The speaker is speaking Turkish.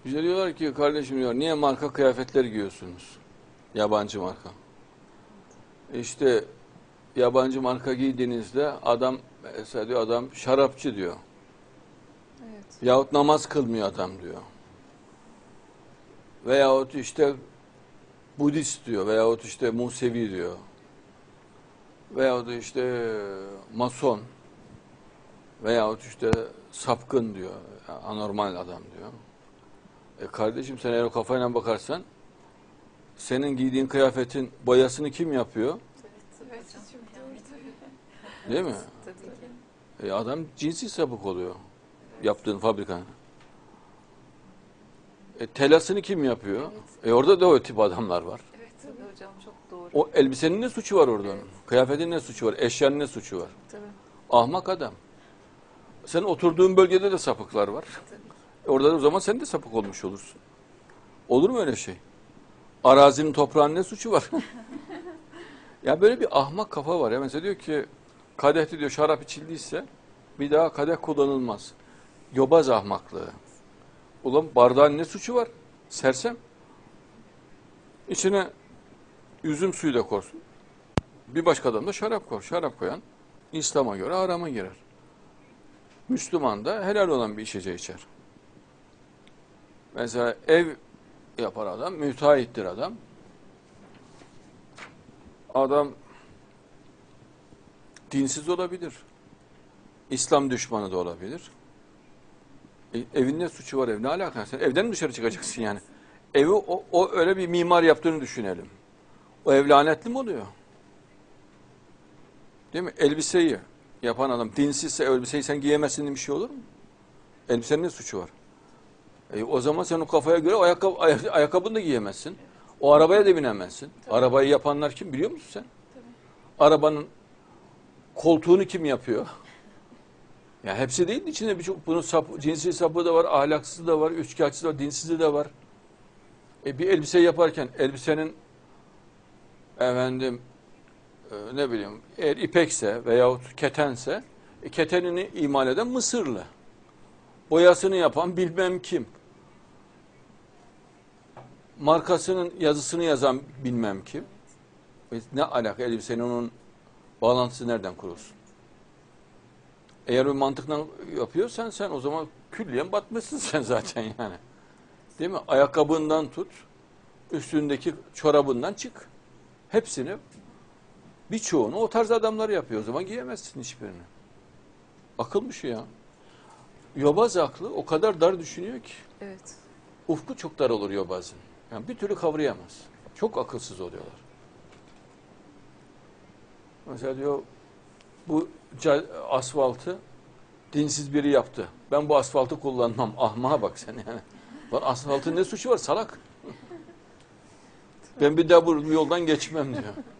Bize diyorlar ki kardeşim diyor niye marka kıyafetler giyiyorsunuz? Yabancı marka. İşte yabancı marka giydiğinizde adam mesela diyor adam şarapçı diyor. Evet. Yahut namaz kılmıyor adam diyor. Veyahut işte Budist diyor. Veyahut işte Musevi diyor. Veyahut işte Mason. Veyahut işte sapkın diyor. Yani anormal adam diyor. Kardeşim sen eğer o kafayla bakarsan senin giydiğin kıyafetin boyasını kim yapıyor? Evet, çok doğru tabii. Değil mi? Tabii ki. Adam cinsi sapık oluyor. Yaptığın fabrikanın. Telasını kim yapıyor? Orada da o tip adamlar var. Evet tabii hocam, çok doğru. O elbisenin ne suçu var orada? Evet. Kıyafetin ne suçu var? Eşyanın ne suçu var? Tabii. Ahmak adam. Sen oturduğun bölgede de sapıklar var. Tabii. Orada da o zaman sen de sapık olmuş olursun. Olur mu öyle şey? Arazinin toprağın ne suçu var? Ya böyle bir ahmak kafa var ya. Mesela diyor ki kadehte diyor şarap içildiyse bir daha kadeh kullanılmaz. Yobaz ahmaklığı. Ulan bardağın ne suçu var? Sersem. İçine üzüm suyu da korsun. Bir başka adam da şarap koy. Şarap koyan İslam'a göre harama girer. Müslüman da helal olan bir içeceği içer. Mesela ev yapar adam, müteahhittir adam. Adam dinsiz olabilir. İslam düşmanı da olabilir. Evin ne suçu var, ev ne alaka? Sen evden mi dışarı çıkacaksın yani? Evi o öyle bir mimar yaptığını düşünelim. O ev lanetli mi oluyor? Değil mi? Elbiseyi yapan adam dinsizse elbiseyi sen giyemezsin diye bir şey olur mu? Elbisenin ne suçu var? O zaman sen o kafaya göre ayakkabını da giyemezsin. O arabaya da binemezsin. Tabii. Arabayı yapanlar kim biliyor musun sen? Tabii. Arabanın koltuğunu kim yapıyor? Ya hepsi değil, içinde birçok bunun cinsi sapı da var, ahlaksızı da var, üçkağıtçısı da var, dinsizi de var. Bir elbise yaparken elbisenin efendim ne bileyim eğer ipekse veyahut ketense ketenini imal eden Mısırlı. Boyasını yapan bilmem kim. Markasının yazısını yazan bilmem kim. Ne alaka elbisenin onun bağlantısı nereden kurulsun? Eğer o mantıkla yapıyorsan sen o zaman külliyen batmışsın sen zaten yani. Değil mi? Ayakkabından tut, üstündeki çorabından çık. Hepsini, birçoğunu o tarz adamlar yapıyor. O zaman giyemezsin hiçbirini. Akıl mı şu ya? Yobaz aklı o kadar dar düşünüyor ki. Evet. Ufku çok dar olur yobazın. Yani bir türlü kavrayamaz. Çok akılsız oluyorlar. Mesela diyor bu asfaltı dinsiz biri yaptı. Ben bu asfaltı kullanmam. Ahmağa bak sen yani. Lan asfaltın ne suçu var salak? Ben bir daha bu yoldan geçmem diyor.